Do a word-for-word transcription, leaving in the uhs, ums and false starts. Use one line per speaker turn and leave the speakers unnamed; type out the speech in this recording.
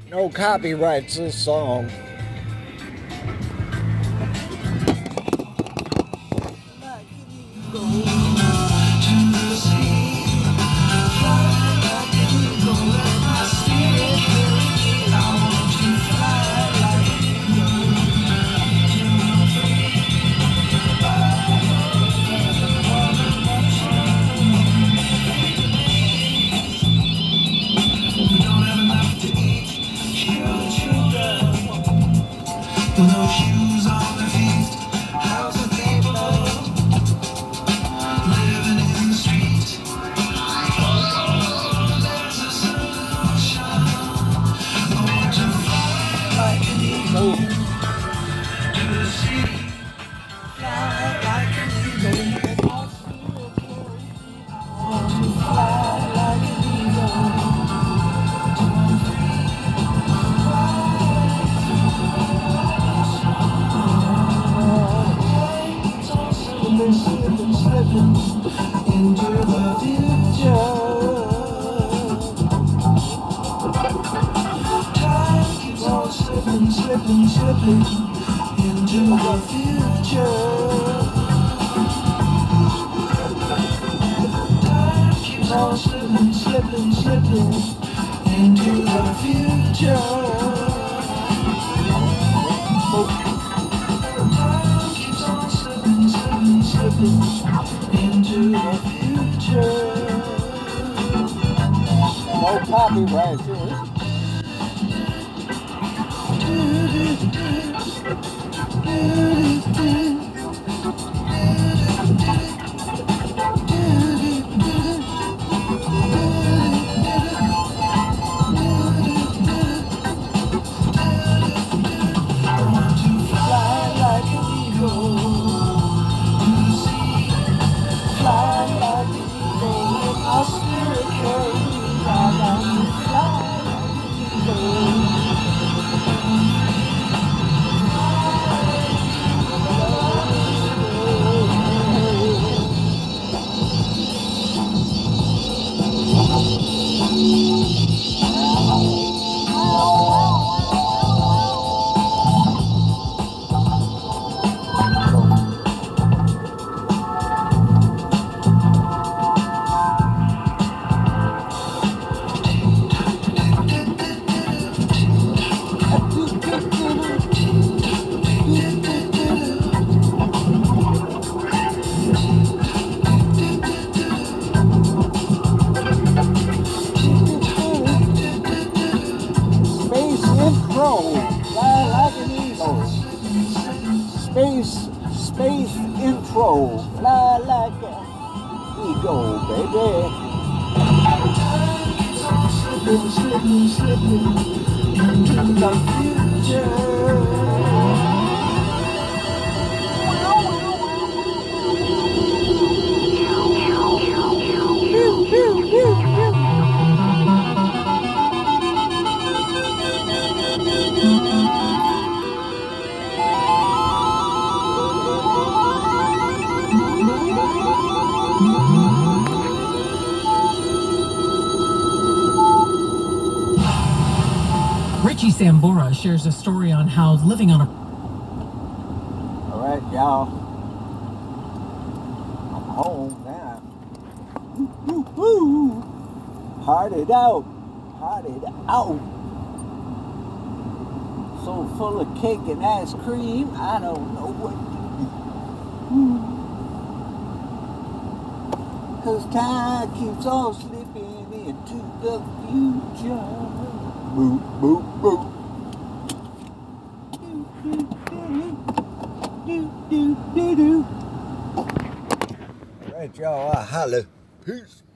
No copyrights this song.
With no shoes on their feet, how's the people living in the street? Oh, there's a solution. I want to fly like an eagle to the sea. Fly like an eagle. I want to fly like an eagle. Slipping, slipping into the future. Time keeps on slipping, slipping, slipping into the future. Time keeps on slipping, slipping, slipping into the future. Slipping into the future.
No copyrights here.
I want to fly like an eagle. Fly like an eagle, our spirit carries. I want to fly like an eagle.
Fly like an eagle. Space, space intro. Fly like an eagle, baby.
Slipping, slipping, slipping into the future.
Richie Sambora shares a story on how living on a...
All right, y'all. I'm home now. Woo, woo, woo. Hearted out. Hearted out. So full of cake and ice cream, I don't know what to do. Cause time keeps on slipping into the future. Boop, boop, boop. Do, do, do, do, do, do, do. All right, y'all. I holla. Peace.